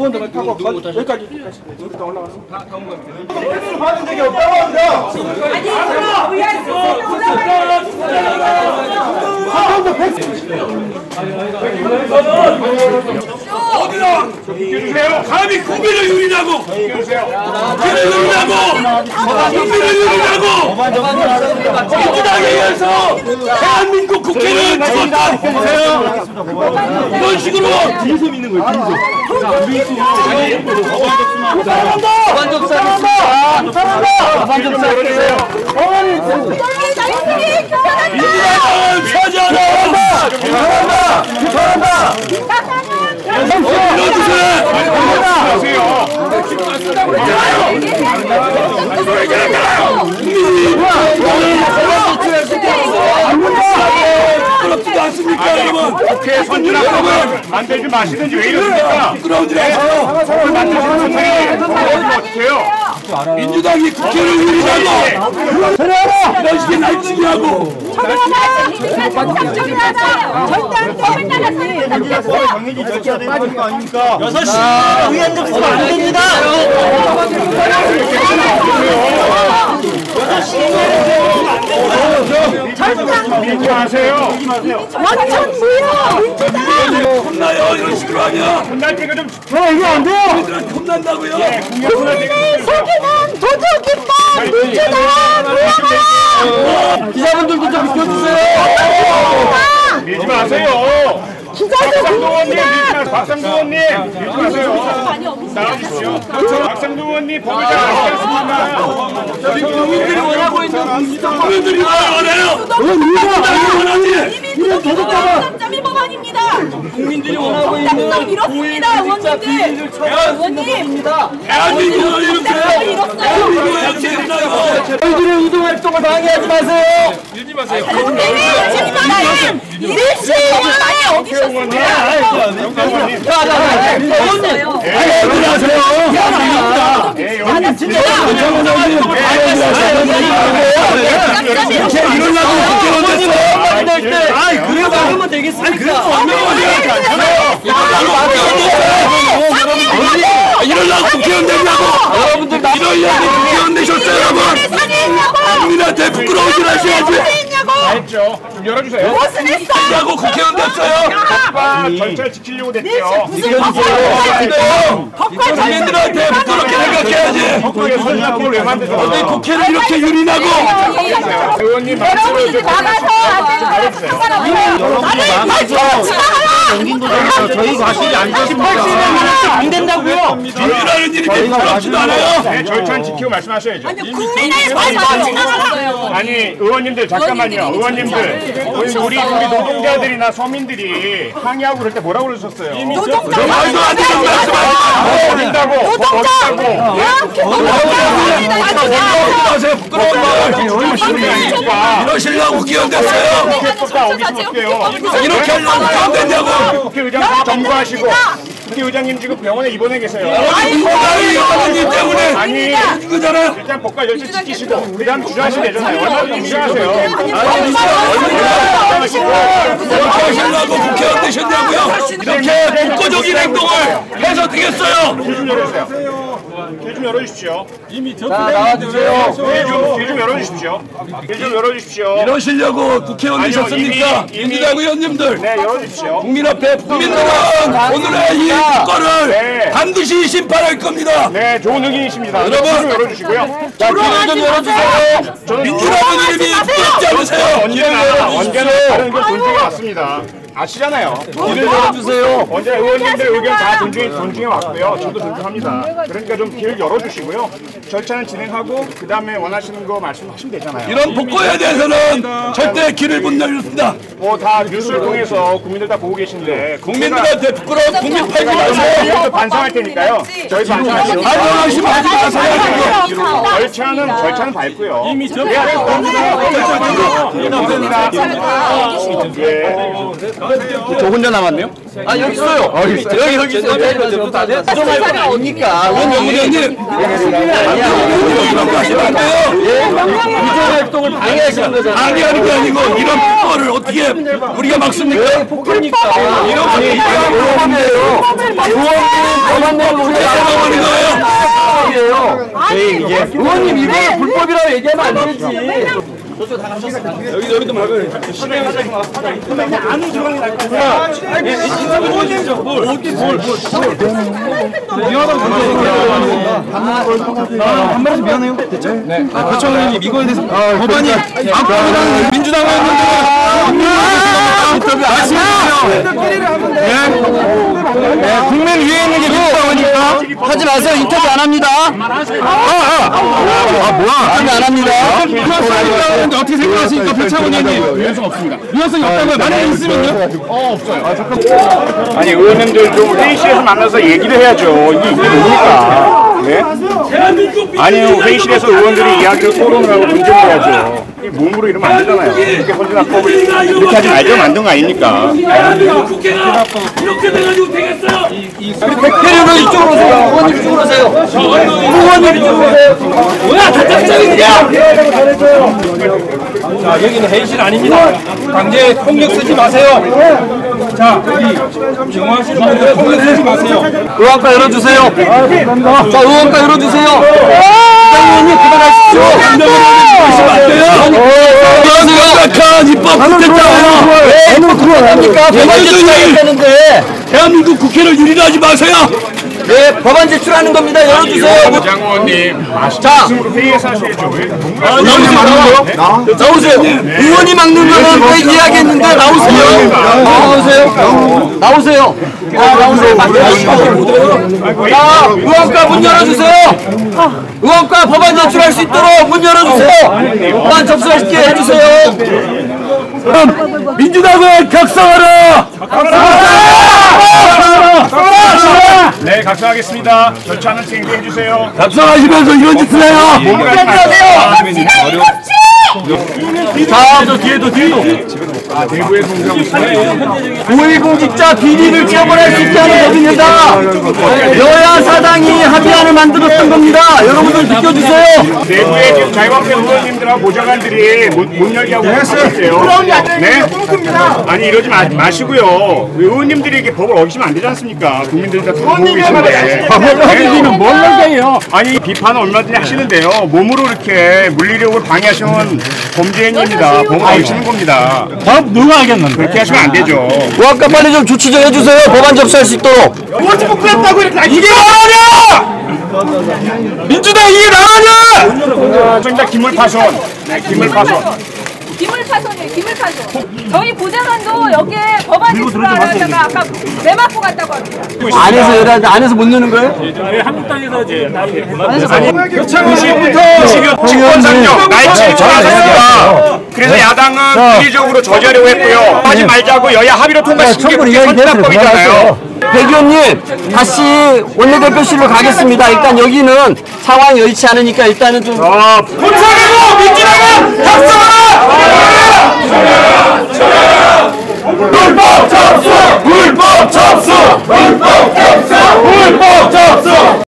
번 더 타고 여기까지 여기다 올라가서 받은 적이 없다고 합니다. 어디다 감히 국민을 유리냐고 국민을 유리냐고 민주당에 의해서 대한민국 국회를 죽었다. 이런 식으로 뒤에서 믿는 거예요. 민주당은 사죄하라. 부끄럽지도 않습니까, 여러분? 국회 선진화법을 만들지 마시든지 왜 이러십니까? 부끄러우지 마세요. 법을 만드시는 분들이 어떡해요? 민주당이 국회를 유리하고 이런 식의 날치기하고 정해진 절차에 빠진 거 아닙니까? 6시 의원님 쓰면 안 됩니다. 민주하세요. 원천 무효 민주당. 혼나요. 이런 식으로 하냐. 혼날 때가 좀 이게 안 돼요. 우리들한테 혼난다고요. 국민의 소중한 도둑입법 민주당 무효. 기자분들도 좀 비켜주세요. 밀지 마세요. 박상도 의원님 밀지 마세요. 박상도 의원님 밀지 마세요. 나와주십시오. 박상도 의원님 법을 잘 아시지 않습니까? 국민들이 원하고 있는 국민들이 뭘 원해요. 이미 도둑점이 법안입니다. 국민들이 원하고 있는 당장 이렇습니다, 의원님들. 의원님, 대한민국을 이렇게 대한민국을 이렇게 했나요? 저희들의 의동 활동을 방해하지 마세요. 국민이 책임하는 일시만이 어디셨습니까? 의원님 진짜 이러려고 국회의원 됐어. 아이 그래도 하면 되겠습니까? 이러려고 국회의원 됐냐고. 여러분들 이러려고 국회의원 되셨어요, 여러분. 국민한테 부끄러우지 마셔야지. 했죠. 좀 열어주세요. 무슨 했어요? 국회의원 됐어요. 법과 절차를 지키려고 됐죠. 국민들한테 부끄럽게 생각해야지. 국회 선진화법을 왜 만드셨어요? 국회를 이렇게 유린하고. 의원님 말씀을 좀 저희 과실이 안 되십니까? 안 된다고요? 민주라는 일이 부끄럽지도 않아요. 네, 절차는 지키고 말씀하셔야죠. 국민의 과실을 지나가라. 아니 의원님들 잠깐만요. 의원님들 우리 노동자들이나 서민들이 항의하고 그럴 때 뭐라고 그러셨어요? 노동자 말도 안 되는 말씀하시고. 어린다고 하세요. 부끄러운 말. 이러시려고 국회의원 됐어요. 이렇게 하려고 국회의원 됐냐고. 국회의장 점거하시고 국회의장님 지금 병원에 입원해 계세요. 의원님 때문에 아니 그거잖아요. 일단 법과 절차 지키시고 그다음 주장하시면 되잖아요. 얼마든지 주장하세요. 이렇게 하시려고 국회의원 되셨냐고요. 이렇게 독보적인 행동을 해서 되겠어요. 길 좀 열어주십시오. 나와주세요. 길 좀 열어주십시오. 길 좀 열어주십시오. 이러시려고 국회의원 아니요, 되셨습니까? 이미- 민주당 의원님들. 네, 열어주십시오. 국민 앞에 국민들은 오늘의 이 사건을 네. 반드시 심판할 겁니다. 네, 좋은 의견이십니다. 여러분. 길 좀 열어주시고요. 자, 길을 좀 열어주세요. 민주라는 이름이 부럽지 않으세요? 언제나 다른 의견 존중해 왔습니다. 아시잖아요. 길을 열어주세요. 언제 의원님들 의견 다 존중해 왔고요. 저도 존중합니다. 그러니까 좀 길 열어주시고요. 절차는 진행하고 그 다음에 원하시는 거 말씀하시면 되잖아요. 이런 복고에 대해서는 절대 길을 못 열습니다. 뭐 다 뉴스를 통해서 국민들 다 보고 계신데 국민들한테 부끄러운 국민 팔지 마세요. 저희도 반성할 테니까요. 저희 반성하시고 반성하시면 하지 마세요. 절차는 밟고요. 이미 저 감사합니다. 예. 저 혼자 남았네요? 아 여기 있어요. 여기 있어요. 부정할 건 아닙니까? 의원님 활동을 방해하시는 거잖아요. 방해하는 게 아니고 이런 폭거를 어떻게 우리가 막습니까? 폭행이니까. 이런 하는 거예요. 의원님 이거 불법이라고 얘기하면 안 되지. 여기도 말고 아는 조항이 날 거야. 한 말씀 미안해요. 됐죠? 네. 표창원님 이거에 대해서 법안이 앞으로는 민주당 의원님들 인터뷰 아시나요? 네. 국민 위에 있는 게 민주당이니까 하지 마세요. 인터뷰 안 합니다. 뭐야? 인터뷰 안 합니다. 유연성이 어떻게 생각하십니까, 표창원 의원님? 유연성 없습니다. 유연성이 없다고요? 만약에 있으면요? 없어요. 아니 의원님들 좀 회의실에서 만나서 얘기를 해야죠. 이게 뭡니까? 네? 아니 회의실에서 의원들이 이야기를 토론을 하고 문제를 해야죠. 몸으로 이러면 안 되잖아요. 이렇게 헌진화법을 이렇게 하지 말자고 만든 거 아닙니까? 국회가 이렇게 돼가지고 되겠어요? 대표님은 이쪽으로 오세요. 의원님 이쪽으로 오세요. 의원님 이쪽으로 오세요. 뭐야 다짝짝이냐? 자, 여기는 회의실 아닙니다. 강제 폭력 쓰지 마세요. 자, 여기 경호하시는 분들 폭력 쓰지 마세요. 의원과 열어주세요. 자, 의원과 열어주세요. 의원님 그만하십시오. 명백한 입법 부패잖아요. 왜 그러니까 법안 제출하겠다는데 대한민국 국회를 유린하지 마세요. 네 법안 제출하는 겁니다. 열어주세요. 부장 의원님 자 회의에서 하셔야죠. 나오세요. 의원이 막는 거는 왜 이야기했는데 나오세요. 나오세요. 나오세요. 나오세요. 자 의원과 문 열어주세요. 의원과 법안 제출할 수 있도록 문 열어주세요. 법안 접수하시게 해주세요. 민주당을 격상하라. 네, 각성하겠습니다. 절차는 진행해 주세요. 격상하시면서 이런 짓을 해요. 자, 저 뒤에도 고위공직자 비리를 처벌할 수 있게 하는 법입니다. 여야 사당이 합의안을 만들었던 겁니다. 여러분들 비켜주세요. 내부에 지금 자유한국당 의원님들하고 보좌관들이 못 열게 하고 있어요. 네? 아니 이러지 마시고요. 의원님들이 이게 법을 어기시면 안 되지 않습니까? 국민들이 다 보고 계신데. 법을 어기시면 뭘 열게요? 아니 비판은 얼마든지 하시는데요. 몸으로 이렇게 물리력을 방해하시면 범죄 행위입니다. 법을 어기시는 겁니다. 법 누가 하겠는데? 그렇게 하시면 안 되죠. 의원과 빨리 좀 조치 좀 해주세요. 법안 접수할 수 있도록. 그랬다고 이렇게 이게 나가냐? 민주당 이게 나가냐? 좀 이따 기물 파손. 네, 기물 파손. 기물파손이에요, 기물파손. 저희 보좌관도 여기에 법안 제출하다가 아까 매 맞고 갔다고 합니다. 안에서 못 넣는 거예요? 시부터 직권상정 날치 전화했습니다. 그래서 야당은 물리적으로 저지하려고 했고요. 하지 말자고 여야 합의로 통과시킨 게 국회 헌법이잖아요. 백 의원님 다시 원내대표실로 가겠습니다. 일단 여기는 상황이 여의치 않으니까 일단은 좀 본사이고 민주당은 각성하라! 불법 접수! 불법 접수! 불법 접수! 불법 접수!